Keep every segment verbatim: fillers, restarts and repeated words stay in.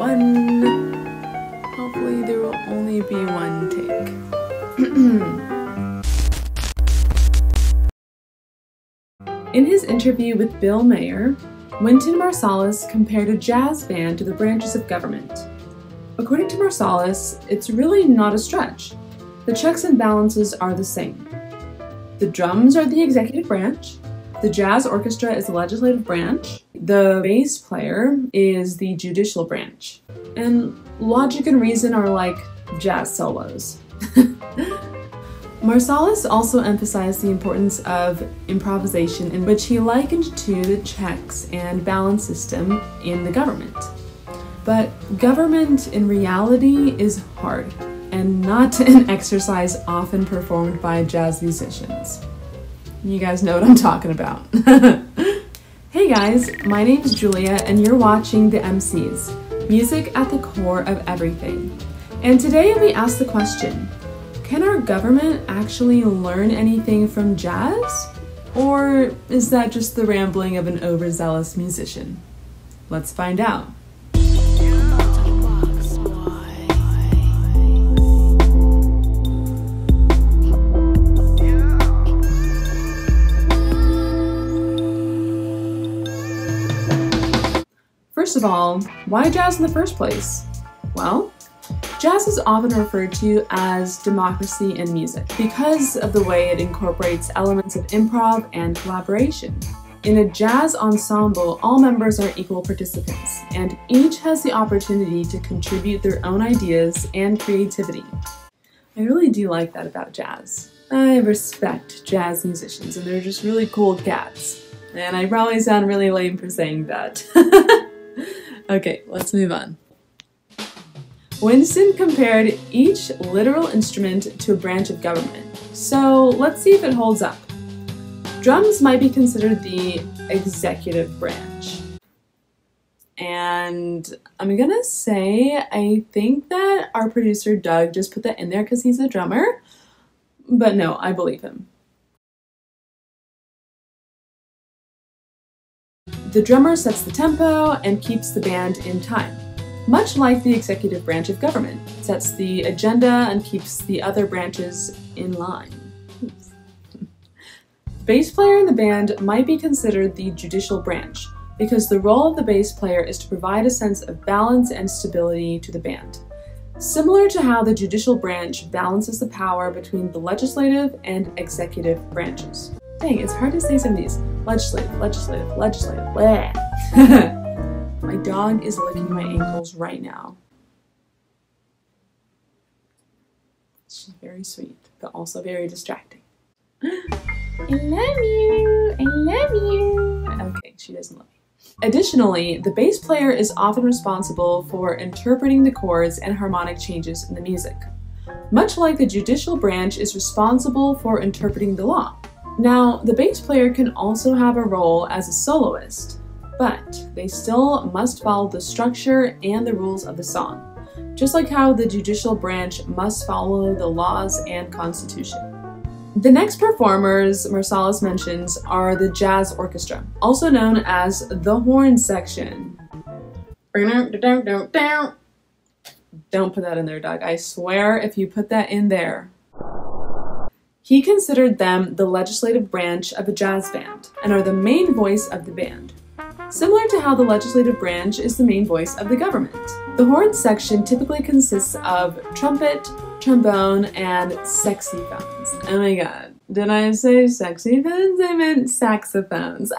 one. Hopefully there will only be one take. In his interview with Bill Maher, Wynton Marsalis compared a jazz band to the branches of government. According to Marsalis, it's really not a stretch. The checks and balances are the same. The drums are the executive branch, the jazz orchestra is the legislative branch, the bass player is the judicial branch, and logic and reason are like jazz solos. Marsalis also emphasized the importance of improvisation, in which he likened to the checks and balance system in the government. But government in reality is hard, and not an exercise often performed by jazz musicians. You guys know what I'm talking about. Hey guys, my name's Julia and you're watching The M Cs, music at the core of everything. And today we ask the question, can our government actually learn anything from jazz? Or is that just the rambling of an overzealous musician? Let's find out. First of all, why jazz in the first place? Well, jazz is often referred to as democracy in music because of the way it incorporates elements of improv and collaboration. In a jazz ensemble, all members are equal participants, and each has the opportunity to contribute their own ideas and creativity. I really do like that about jazz. I respect jazz musicians, and they're just really cool cats. And I probably sound really lame for saying that. Okay, let's move on. Winston compared each literal instrument to a branch of government, so let's see if it holds up. Drums might be considered the executive branch. And I'm gonna say, I think that our producer Doug just put that in there because he's a drummer, but no, I believe him. The drummer sets the tempo and keeps the band in time. Much like the executive branch of government, sets the agenda and keeps the other branches in line. The bass player in the band might be considered the judicial branch, because the role of the bass player is to provide a sense of balance and stability to the band. Similar to how the judicial branch balances the power between the legislative and executive branches. Dang, it's hard to say some of these. Legislative, legislative, legislative, bleh. My dog is licking my ankles right now. She's very sweet, but also very distracting. I love you, I love you. Okay, she doesn't love me. Additionally, the bass player is often responsible for interpreting the chords and harmonic changes in the music. Much like the judicial branch is responsible for interpreting the law. Now, the bass player can also have a role as a soloist, but they still must follow the structure and the rules of the song, just like how the judicial branch must follow the laws and constitution. The next performers Marsalis mentions are the jazz orchestra, also known as the horn section. Don't put that in there, Doug. I swear if you put that in there. He considered them the legislative branch of a jazz band and are the main voice of the band, similar to how the legislative branch is the main voice of the government. The horn section typically consists of trumpet, trombone, and saxophones. Oh my god, did I say saxophones? I meant saxophones.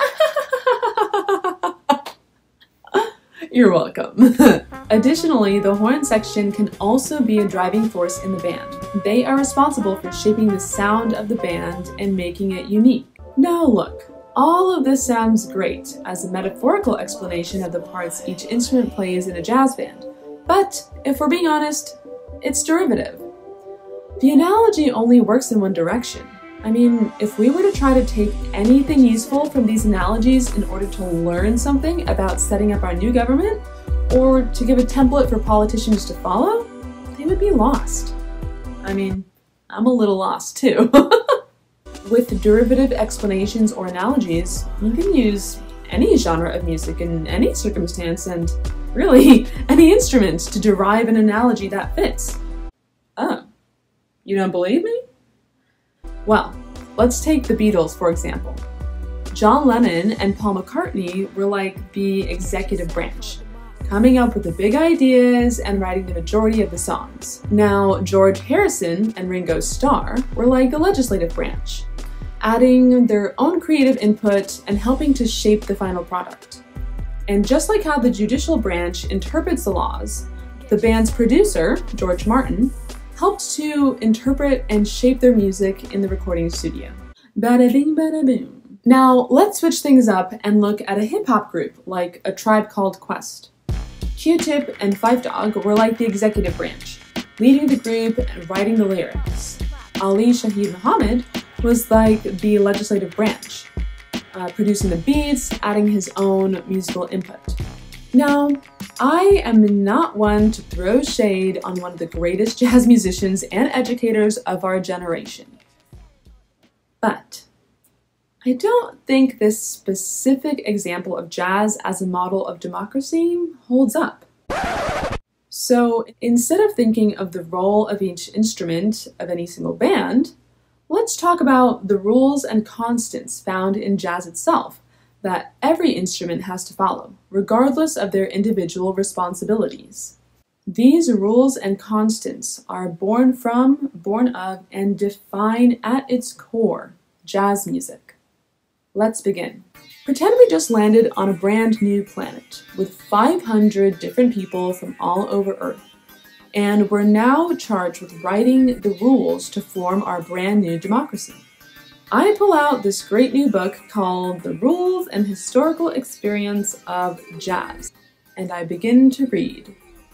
You're welcome. Additionally, the horn section can also be a driving force in the band. They are responsible for shaping the sound of the band and making it unique. Now look, all of this sounds great as a metaphorical explanation of the parts each instrument plays in a jazz band, but if we're being honest, it's derivative. The analogy only works in one direction. I mean, if we were to try to take anything useful from these analogies in order to learn something about setting up our new government, or to give a template for politicians to follow, they would be lost. I mean, I'm a little lost too. With derivative explanations or analogies, you can use any genre of music in any circumstance and really any instrument to derive an analogy that fits. Oh, you don't believe me? Well, let's take the Beatles for example. John Lennon and Paul McCartney were like the executive branch, coming up with the big ideas and writing the majority of the songs. Now, George Harrison and Ringo Starr were like the legislative branch, adding their own creative input and helping to shape the final product. And just like how the judicial branch interprets the laws, the band's producer, George Martin, helped to interpret and shape their music in the recording studio. Bada bing, bada boom. Now, let's switch things up and look at a hip-hop group like A Tribe Called Quest. Q-Tip and Phife Dawg were like the executive branch, leading the group and writing the lyrics. Ali Shaheed Muhammad was like the legislative branch, uh, producing the beats, adding his own musical input. Now, I am not one to throw shade on one of the greatest jazz musicians and educators of our generation, but I don't think this specific example of jazz as a model of democracy holds up. So instead of thinking of the role of each instrument of any single band, let's talk about the rules and constants found in jazz itself that every instrument has to follow, regardless of their individual responsibilities. These rules and constants are born from, born of, and define at its core jazz music. Let's begin. Pretend we just landed on a brand new planet with five hundred different people from all over Earth, and we're now charged with writing the rules to form our brand new democracy. I pull out this great new book called The Rules and Historical Experience of Jazz, and I begin to read.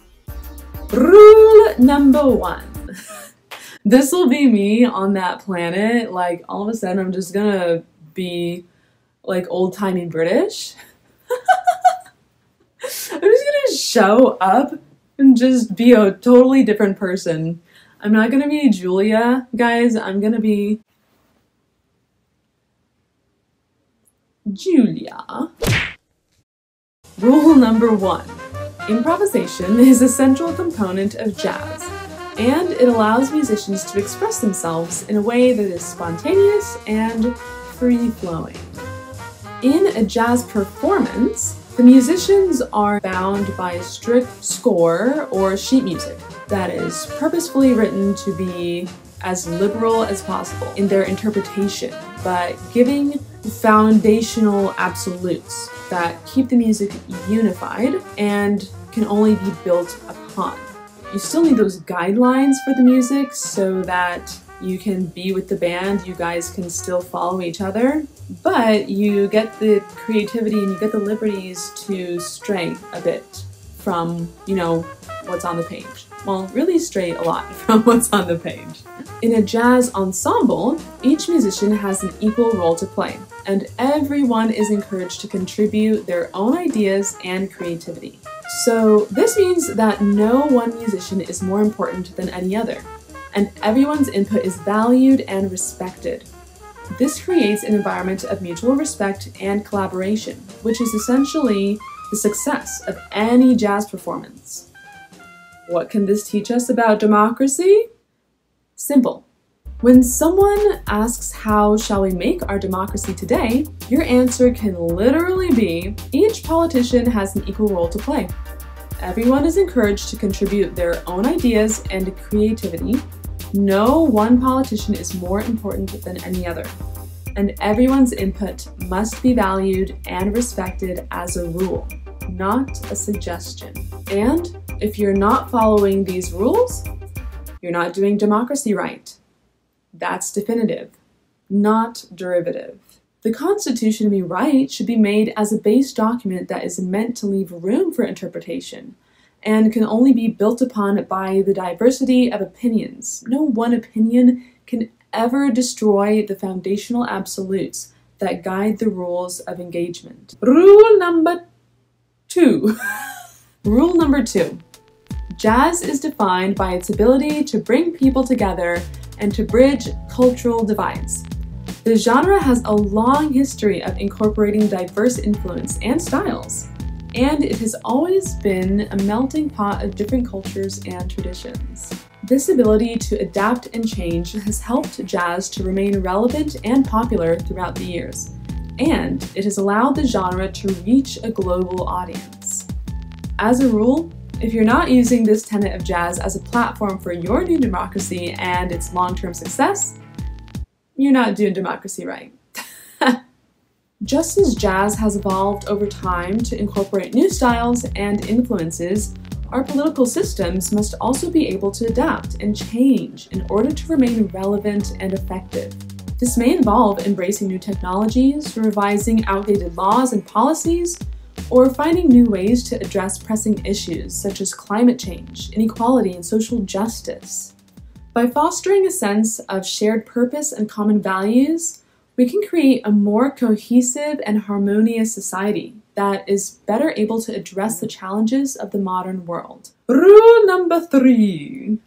Rule number one. This will be me on that planet. Like, all of a sudden, I'm just gonna be like old-timey British. I'm just gonna show up and just be a totally different person. I'm not gonna be Julia, guys. I'm gonna be Julia. Rule number one. Improvisation is a central component of jazz, and it allows musicians to express themselves in a way that is spontaneous and free-flowing. In a jazz performance, the musicians are bound by a strict score or sheet music that is purposefully written to be as liberal as possible in their interpretation, but giving foundational absolutes that keep the music unified and can only be built upon. You still need those guidelines for the music so that you can be with the band, you guys can still follow each other, but you get the creativity and you get the liberties to stray a bit from, you know, what's on the page. Well, really stray a lot from what's on the page. In a jazz ensemble, each musician has an equal role to play, and everyone is encouraged to contribute their own ideas and creativity. So this means that no one musician is more important than any other, and everyone's input is valued and respected. This creates an environment of mutual respect and collaboration, which is essentially the success of any jazz performance. What can this teach us about democracy? Simple. When someone asks how shall we make our democracy today, your answer can literally be, each politician has an equal role to play. Everyone is encouraged to contribute their own ideas and creativity. No one politician is more important than any other, and everyone's input must be valued and respected as a rule, not a suggestion. And if you're not following these rules, you're not doing democracy right. That's definitive, not derivative. The Constitution we write should be made as a base document that is meant to leave room for interpretation and can only be built upon by the diversity of opinions. No one opinion can ever destroy the foundational absolutes that guide the rules of engagement. Rule number two. Rule number two. Jazz is defined by its ability to bring people together and to bridge cultural divides. The genre has a long history of incorporating diverse influence and styles, and it has always been a melting pot of different cultures and traditions. This ability to adapt and change has helped jazz to remain relevant and popular throughout the years, and it has allowed the genre to reach a global audience. As a rule, if you're not using this tenet of jazz as a platform for your new democracy and its long-term success, you're not doing democracy right. Just as jazz has evolved over time to incorporate new styles and influences, our political systems must also be able to adapt and change in order to remain relevant and effective. This may involve embracing new technologies, revising outdated laws and policies, or finding new ways to address pressing issues such as climate change, inequality, and social justice. By fostering a sense of shared purpose and common values, we can create a more cohesive and harmonious society that is better able to address the challenges of the modern world. Rule number three.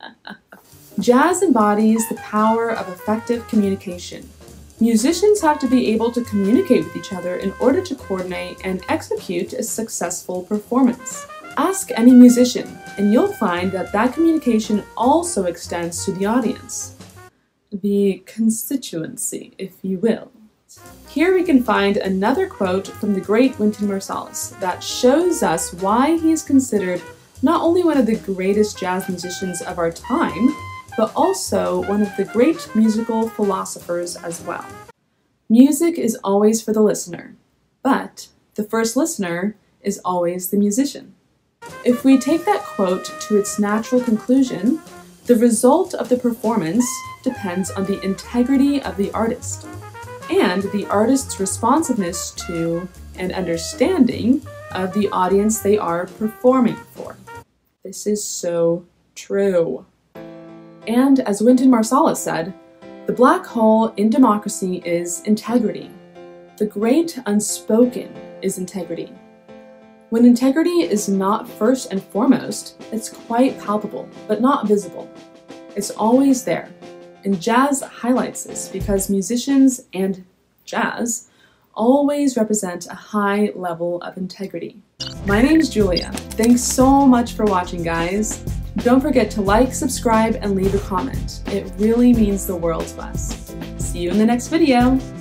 Jazz embodies the power of effective communication. Musicians have to be able to communicate with each other in order to coordinate and execute a successful performance. Ask any musician, and you'll find that that communication also extends to the audience. The constituency, if you will. Here we can find another quote from the great Wynton Marsalis that shows us why he is considered not only one of the greatest jazz musicians of our time, but also one of the great musical philosophers as well. Music is always for the listener, but the first listener is always the musician. If we take that quote to its natural conclusion, the result of the performance depends on the integrity of the artist and the artist's responsiveness to and understanding of the audience they are performing for. This is so true. And as Wynton Marsalis said, the black hole in democracy is integrity. The great unspoken is integrity. When integrity is not first and foremost, it's quite palpable, but not visible. It's always there. And jazz highlights this because musicians and jazz always represent a high level of integrity. My name's Julia. Thanks so much for watching, guys. Don't forget to like, subscribe, and leave a comment. It really means the world to us. See you in the next video.